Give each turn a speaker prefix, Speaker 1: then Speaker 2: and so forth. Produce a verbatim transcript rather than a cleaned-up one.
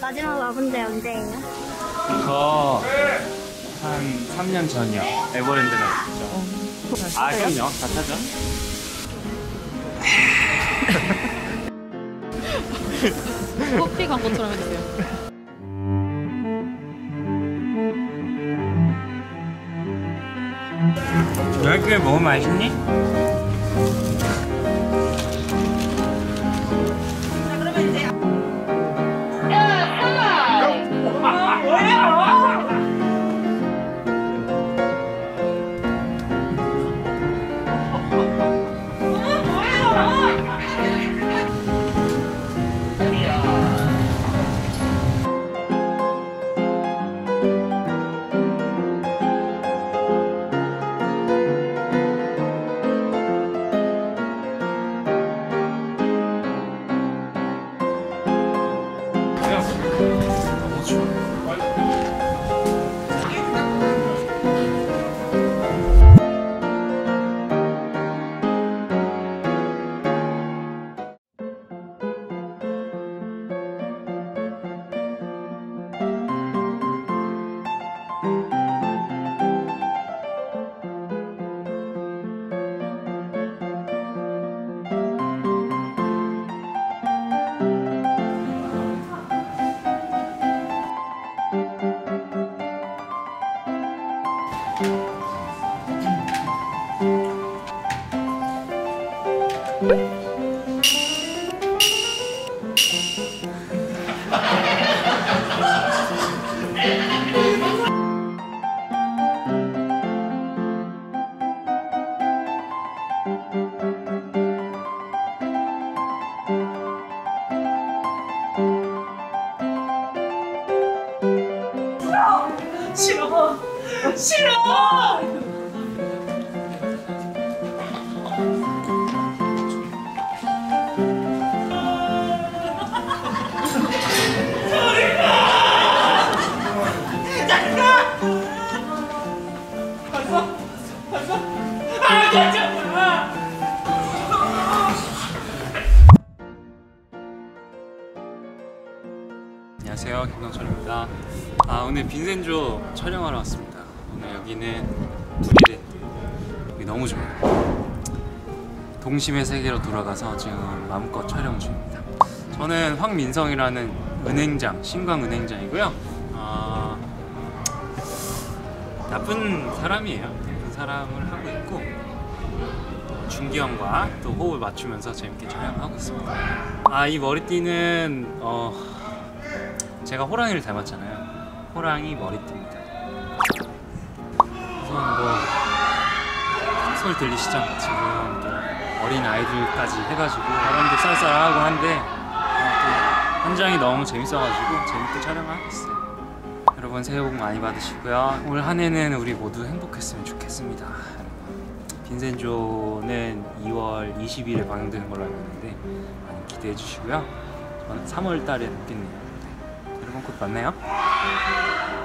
Speaker 1: 마지막 와본 데 언제예요?
Speaker 2: 저 한 삼 년 전이요. 에버랜드 갔죠. 어. 아 그럼요. 다 타죠.
Speaker 3: 커피 광고처럼 해주세요.
Speaker 2: 여기 뭐 맛있니? 너무 좋아.
Speaker 4: 싫어! 싫어!
Speaker 2: 안녕하세요, 김동철입니다. 아, 오늘 빈센조 촬영하러 왔습니다. 오늘 여기는 부리레. 여기 너무 좋아요. 동심의 세계로 돌아가서 지금 마음껏 촬영 중입니다. 저는 황민성이라는 은행장, 신광은행장이고요. 아, 나쁜 사람이에요. 나쁜 사람을 하고 있고 준기형과 또 호흡을 맞추면서 재밌게 촬영하고 있습니다. 아, 이 머리띠는 어, 제가 호랑이를 닮았잖아요. 호랑이 머리띠입니다. 우선 뭐 소리 들리시죠? 지금 또 어린 아이들까지 해가지고 바람도 쌀쌀하고 한데 또 현장이 너무 재밌어가지고 재밌게 촬영을 하고 있어요. 여러분 새해 복 많이 받으시고요. 올 한 해는 우리 모두 행복했으면 좋겠습니다. 빈센조는 이월 이십일에 방영되는 걸로 알고 있는데 많이 기대해 주시고요. 저는 삼월 달에 뵙겠네요. 여러분 곧 만나요.